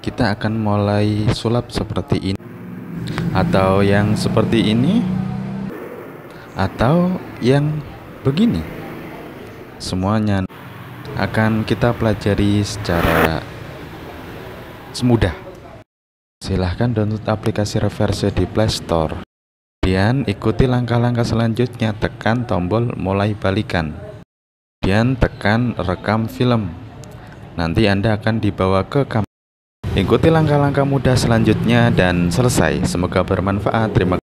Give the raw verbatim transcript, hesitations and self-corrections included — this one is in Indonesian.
kita akan mulai sulap seperti ini, atau yang seperti ini, atau yang begini. Semuanya akan kita pelajari secara semudah. Silahkan download aplikasi Reverse di Play Store. Kemudian ikuti langkah-langkah selanjutnya, tekan tombol mulai balikan. Kemudian tekan rekam film. Nanti Anda akan dibawa ke kamera. Ikuti langkah-langkah mudah selanjutnya dan selesai. Semoga bermanfaat. Terima kasih.